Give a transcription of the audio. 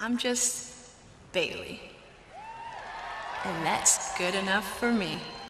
I'm just Bailey. And that's good enough for me.